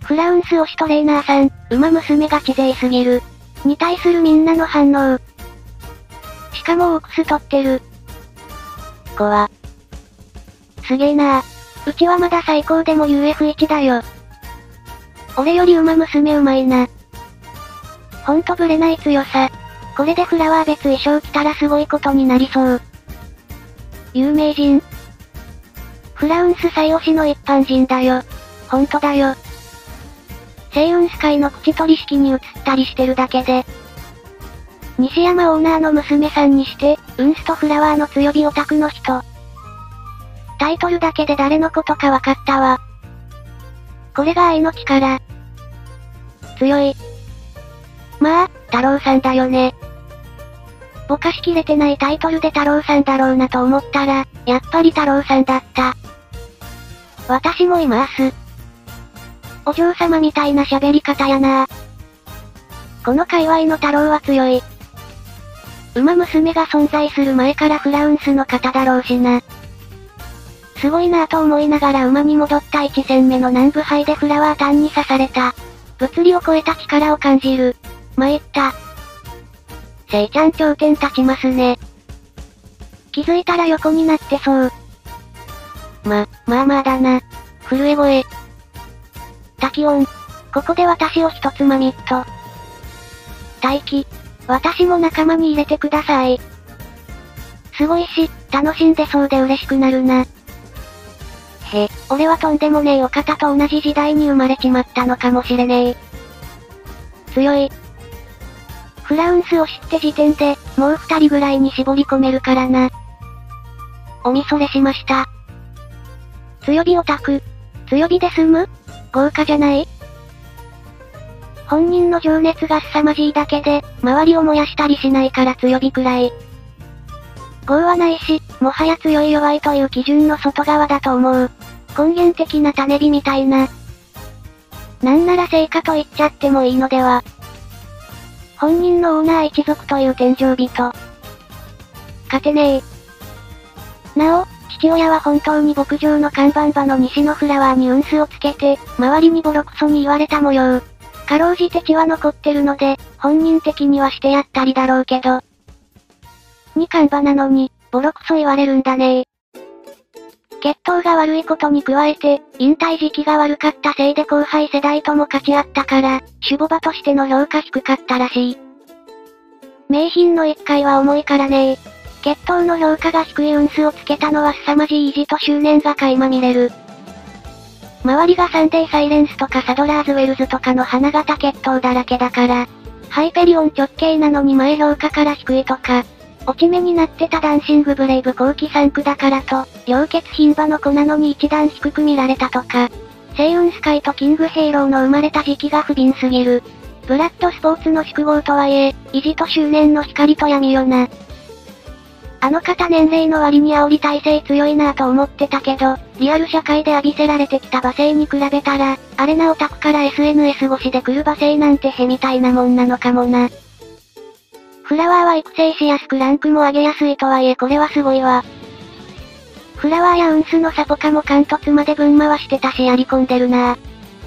フラウンス推しトレーナーさん、馬娘がち勢すぎる。に対するみんなの反応。しかもオークス取ってる。怖。すげえなー。うちはまだ最高でも UF1 だよ。俺より馬娘うまいな。ほんとブレない強さ。これでフラワー別衣装着たらすごいことになりそう。有名人。フラウンス最推しの一般人だよ。ほんとだよ。星雲スカイの口取り式に映ったりしてるだけで。西山オーナーの娘さんにして、ウンスとフラワーの強火オタクの人。タイトルだけで誰のことかわかったわ。これが愛の力。強い。まあ、太郎さんだよね。ぼかしきれてないタイトルで太郎さんだろうなと思ったら、やっぱり太郎さんだった。私もいます。お嬢様みたいな喋り方やな。この界隈の太郎は強い。馬娘が存在する前からフラウンスの方だろうしな。すごいなぁと思いながら馬に戻った1戦目の南部杯でフラワータンに刺された。物理を超えた力を感じる。参った。せいちゃん頂点立ちますね。気づいたら横になってそう。まあだな。震え声。滝音。ここで私を一つまみっと。待機。私も仲間に入れてください。すごいし、楽しんでそうで嬉しくなるな。俺はとんでもねえお方と同じ時代に生まれちまったのかもしれねえ。強い。フラウンスを知って時点で、もう2人ぐらいに絞り込めるからな。おみそれしました。強火オタク。強火で済む？豪華じゃない？本人の情熱が凄まじいだけで、周りを燃やしたりしないから強火くらい。業はないし、もはや強い弱いという基準の外側だと思う。根源的な種火みたいな。なんなら成果と言っちゃってもいいのでは。本人のオーナー一族という天井人。勝てねえ。なお、父親は本当に牧場の看板馬の西のフラワーに運数をつけて、周りにボロクソに言われた模様。かろうじて血は残ってるので、本人的にはしてやったりだろうけど。に看板なのに、ボロクソ言われるんだね。血統が悪いことに加えて、引退時期が悪かったせいで後輩世代とも勝ち合ったから、守護馬としての評価低かったらしい。名品の一回は重いからね。血統の評価が低い運数をつけたのは凄まじい意地と執念が垣間見れる。周りがサンデーサイレンスとかサドラーズウェルズとかの花形血統だらけだから、ハイペリオン直系なのに前評価から低いとか、落ち目になってたダンシングブレイブ後期3区だからと、良血牝馬の子なのに一段低く見られたとか、星雲スカイとキングヘイローの生まれた時期が不憫すぎる。ブラッドスポーツの宿号とはいえ、意地と執念の光と闇よな。あの方年齢の割に煽り体制強いなぁと思ってたけど、リアル社会で浴びせられてきた馬声に比べたら、アレなオタクから SNS 越しで来る馬声なんてへみたいなもんなのかもな。フラワーは育成しやすくランクも上げやすいとはいえこれはすごいわ。フラワーやウンスのサポカも貫突まで分回してたしやり込んでるなぁ。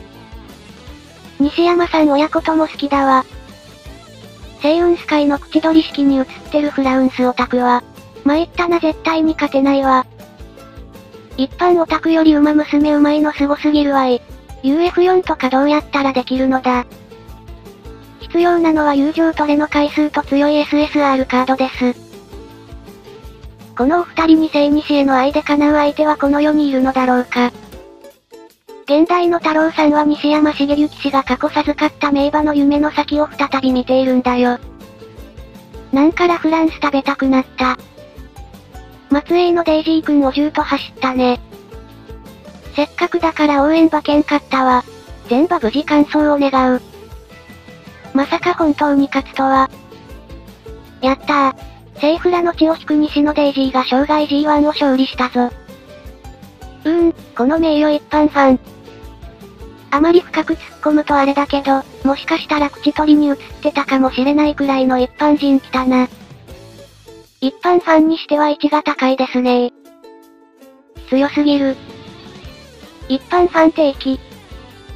西山さん親子とも好きだわ。星雲スカイの口取り式に映ってるフラウンスオタクは、参ったな絶対に勝てないわ。一般オタクより馬娘うまいのすごすぎるわい。UF4 とかどうやったらできるのだ。必要なのは友情トレの回数と強い SSR カードです。このお二人に聖西への愛で叶う相手はこの世にいるのだろうか。現代の太郎さんは西山茂之氏が過去授かった名馬の夢の先を再び見ているんだよ。なんかラフランス食べたくなった。松江のデイジー君を10と走ったね。せっかくだから応援馬券買ったわ。全馬無事完走を願う。まさか本当に勝つとは。やったー。セイフラの血を引く西のデイジーが生涯 G1 を勝利したぞ。この名誉一般ファン。あまり深く突っ込むとあれだけど、もしかしたら口取りに映ってたかもしれないくらいの一般人来たな。一般ファンにしては位置が高いですね。強すぎる。一般ファン定期。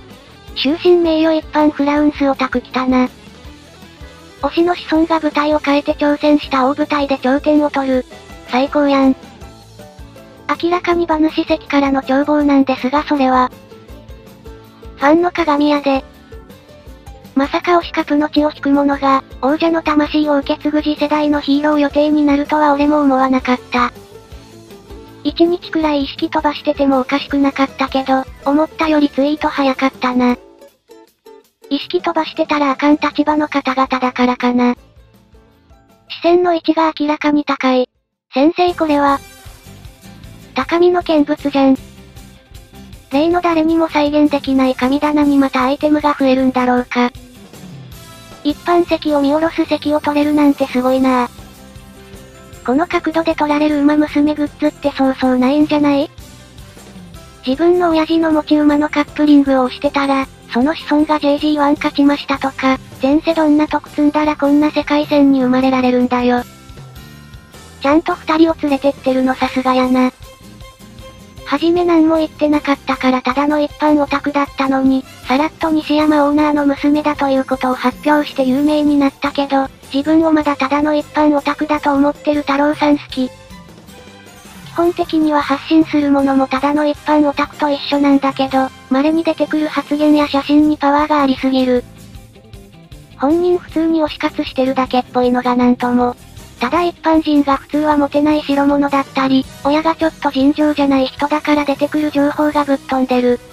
終身名誉一般フラウンスオタク来たな。推しの子孫が舞台を変えて挑戦した大舞台で頂点を取る。最高やん。明らかに馬主席からの眺望なんですがそれは、ファンの鏡やで。まさか推しカプの血を引く者が、王者の魂を受け継ぐ次世代のヒーロー予定になるとは俺も思わなかった。1日くらい意識飛ばしててもおかしくなかったけど、思ったよりツイート早かったな。意識飛ばしてたらあかん立場の方々だからかな。視線の位置が明らかに高い。先生これは、高みの見物じゃん。例の誰にも再現できない神棚にまたアイテムが増えるんだろうか。一般席を見下ろす席を取れるなんてすごいなぁ。この角度で撮られる馬娘グッズってそうそうないんじゃない？自分の親父の持ち馬のカップリングを押してたら、その子孫が JG1 勝ちましたとか、前世どんな得積んだらこんな世界線に生まれられるんだよ。ちゃんと二人を連れてってるのさすがやな。はじめ何も言ってなかったからただの一般オタクだったのに、さらっと西山オーナーの娘だということを発表して有名になったけど、自分をまだただの一般オタクだと思ってる太郎さん好き。基本的には発信するものもただの一般オタクと一緒なんだけど、稀に出てくる発言や写真にパワーがありすぎる。本人普通に推し活してるだけっぽいのがなんとも。ただ一般人が普通はモテない代物だったり、親がちょっと尋常じゃない人だから出てくる情報がぶっ飛んでる。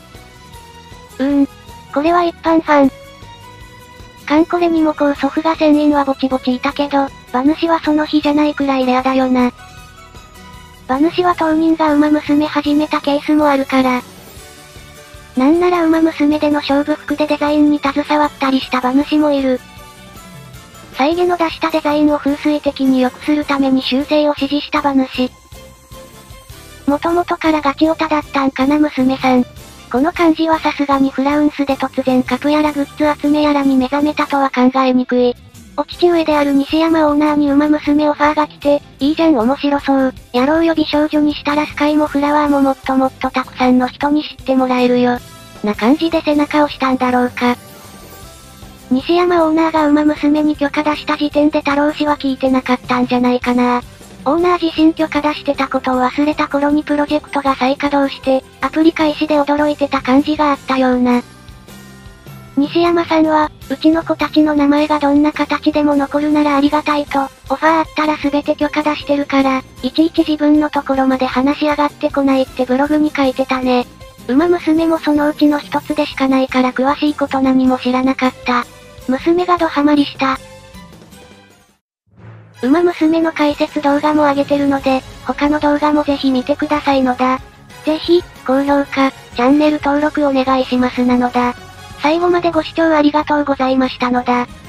これは一般ファン。カンコレにもこう祖父が1000人はぼちぼちいたけど、馬主はその日じゃないくらいレアだよな。馬主は当人が馬娘始めたケースもあるから。なんなら馬娘での勝負服でデザインに携わったりした馬主もいる。再現の出したデザインを風水的に良くするために修正を指示した馬主。もともとからガチオタだったんかな娘さん。この感じはさすがにフラウンスで突然カプやらグッズ集めやらに目覚めたとは考えにくい。お父上である西山オーナーに馬娘オファーが来て、いいじゃん面白そう、やろうよ美少女にしたらスカイもフラワーももっともっとたくさんの人に知ってもらえるよ。な感じで背中を押したんだろうか。西山オーナーが馬娘に許可出した時点で太郎氏は聞いてなかったんじゃないかな。オーナー自身許可出してたことを忘れた頃にプロジェクトが再稼働して、アプリ開始で驚いてた感じがあったような。西山さんは、うちの子たちの名前がどんな形でも残るならありがたいと、オファーあったら全て許可出してるから、いちいち自分のところまで話し上がってこないってブログに書いてたね。馬娘もそのうちの一つでしかないから詳しいこと何も知らなかった。娘がドハマりした。馬娘の解説動画も上げてるので、他の動画もぜひ見てくださいのだ。ぜひ、高評価、チャンネル登録お願いしますなのだ。最後までご視聴ありがとうございましたのだ。